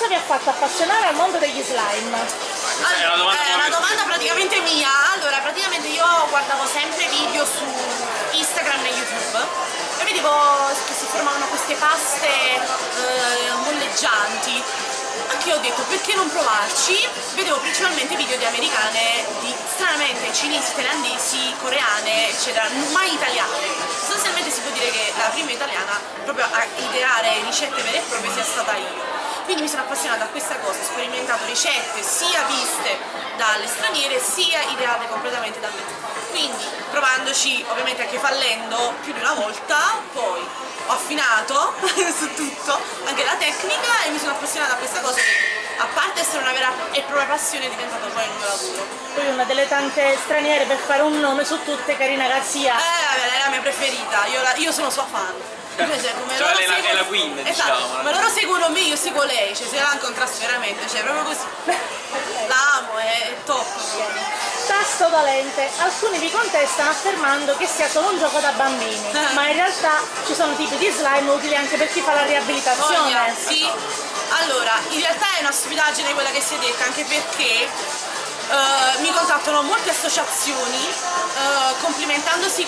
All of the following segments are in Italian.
cosa vi ha fatto appassionare al mondo degli slime? È una domanda praticamente mia. Allora, praticamente io guardavo sempre video su Instagram e YouTube e vedevo che si formavano queste paste molleggianti. Anche io ho detto perché non provarci. Vedevo principalmente video di americane, stranamente cinesi, thailandesi, coreane, eccetera, mai italiane. Sostanzialmente si può dire che la prima italiana proprio a ideare ricette vere e proprie sia stata io. Quindi mi sono appassionata a questa cosa, ho sperimentato ricette sia viste dalle straniere sia ideate completamente da me. Quindi provandoci, ovviamente anche fallendo più di una volta, poi ho affinato su tutto, anche la tecnica, e mi sono appassionata a questa cosa che, a parte essere una vera e propria passione, è diventato poi il mio lavoro. Poi una delle tante straniere, per fare un nome su tutte, Karina Garcia. È la mia preferita, io sono sua fan. Invece, come cioè loro lei seguono, è la queen, esatto, diciamo. come loro seguono me, io seguo lei, cioè se la incontrassi veramente, cioè proprio così. La amo, è top. Tasto dolente. Alcuni vi contestano affermando che sia solo un gioco da bambini, ma in realtà ci sono tipi di slime utili anche per chi fa la riabilitazione. Sì. Allora, in realtà è una stupidaggine quella che si è detta, anche perché mi contattano molte associazioni complimentandosi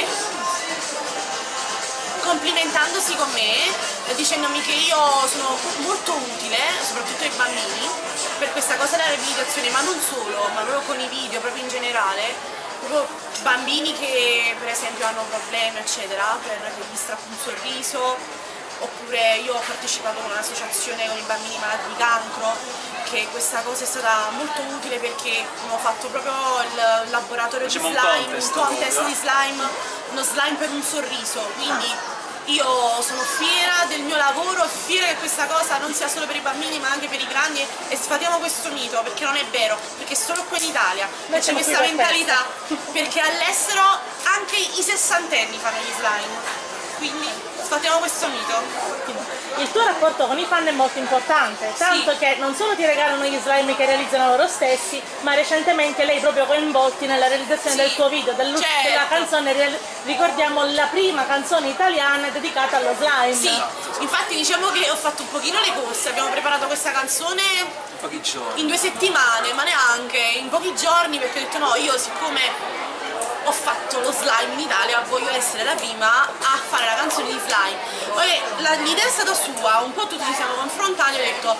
con me, dicendomi che io sono molto utile, soprattutto ai bambini, per questa cosa della riabilitazione, ma non solo, ma proprio con i video, proprio in generale, proprio bambini che per esempio hanno problemi eccetera, per che gli strappi un sorriso, oppure io ho partecipato con un'associazione con i bambini malati di cancro, che questa cosa è stata molto utile perché abbiamo fatto proprio il laboratorio di slime, un contest di slime, uno slime per un sorriso, quindi io sono fiera del mio lavoro, fiera che questa cosa non sia solo per i bambini ma anche per i grandi, e sfatiamo questo mito, perché non è vero, perché solo qui in Italia c'è questa mentalità, perché all'estero anche i sessantenni fanno gli slime, quindi sfatiamo questo mito. Il tuo rapporto con i fan è molto importante, tanto sì, che non solo ti regalano gli slime che realizzano loro stessi, ma recentemente lei proprio coinvolti nella realizzazione del tuo video, della canzone, ricordiamo la prima canzone italiana dedicata allo slime. Sì, infatti diciamo che ho fatto un pochino le corse, abbiamo preparato questa canzone pochi giorni, in 2 settimane, ma neanche, in pochi giorni, perché ho detto no, io siccome ho fatto lo slime in Italia, voglio essere la prima a fare la canzone di slime. Poi l'idea è stata sua, un po' tutti ci siamo confrontati e ho detto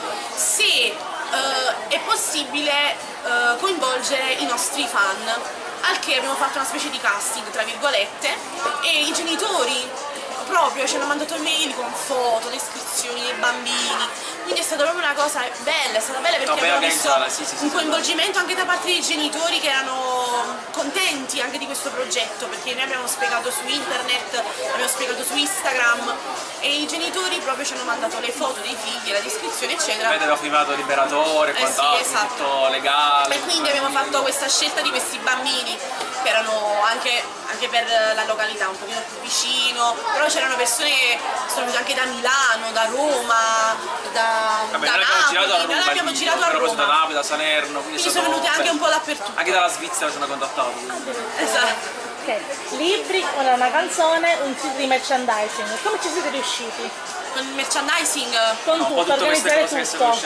se è possibile coinvolgere i nostri fan, al che abbiamo fatto una specie di casting tra virgolette, e i genitori proprio ci hanno mandato mail con foto, descrizioni dei bambini, quindi è stata proprio una cosa bella, è stata bella perché abbiamo visto un coinvolgimento anche da parte dei genitori che erano contenti anche di questo progetto, perché noi abbiamo spiegato su internet, abbiamo spiegato su Instagram, e i genitori proprio ci hanno mandato le foto dei figli, la descrizione eccetera. Aveva firmato il liberatore, quant'altro, esatto, tutto legale. E quindi abbiamo fatto questa scelta di questi bambini che erano anche per la località un pochino più vicino, però c'erano persone che sono venute anche da Milano, da Roma, da Napoli, noi abbiamo girato a Roma, da Napoli, da Salerno, quindi sono venute anche un po' dappertutto. Anche dalla Svizzera ci hanno contattato. Esatto. Ok, libri, una canzone, un sito di merchandising, come ci siete riusciti? Con il merchandising? Con tutto, organizzare tutto.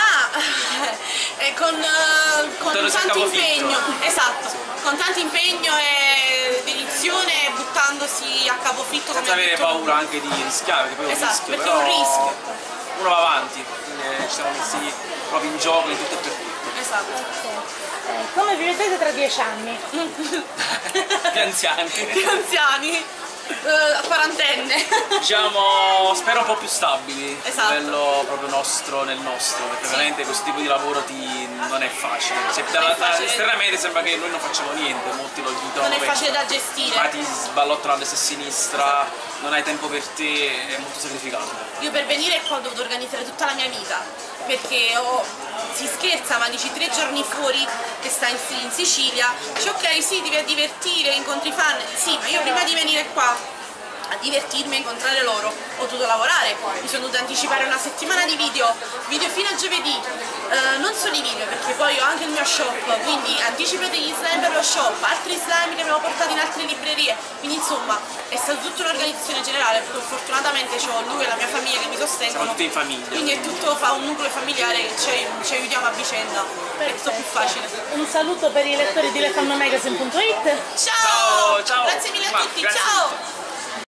Con tanto impegno, esatto, con tanto impegno e dedizione, buttandosi a capofitto, senza avere paura anche di rischiare, perché poi è un rischio, perché però è un rischio. Uno va avanti, quindi ci siamo messi proprio in gioco in tutto e per tutto. Esatto. Come vi vedete tra 10 anni? Più anziani. Più anziani? Quarantenne. Diciamo, spero un po' più stabili, esatto, a livello proprio nostro, nel nostro, perché veramente questo tipo di lavoro non è facile. Esternamente sembra che noi non facciamo niente, molti lo dicono. Non è facile da gestire. Ma ti sballottano a destra e a sinistra, non hai tempo per te, è molto sacrificato. Io per venire qua ho dovuto organizzare tutta la mia vita, perché si scherza, ma dici 3 giorni fuori che stai in Sicilia, dici ok sì, ti vai a divertire, incontri fan, sì, ma io prima di venire qua a divertirmi, a incontrare loro, ho dovuto lavorare, mi sono dovuta anticipare una settimana di video fino a giovedì, non solo i video perché poi ho anche il mio shop, quindi anticipo degli slime per lo shop, altri slime che abbiamo portato in altre librerie, quindi insomma è stata tutta un'organizzazione generale, perché fortunatamente ho lui e la mia famiglia che mi sostengono. Siamo tutti in famiglia. Quindi è tutto, fa un nucleo familiare che ci aiutiamo a vicenda, è tutto più facile. Un saluto per i lettori di lefamamagazine.it. Ciao! Ciao! Grazie mille a tutti, Grazie. ciao!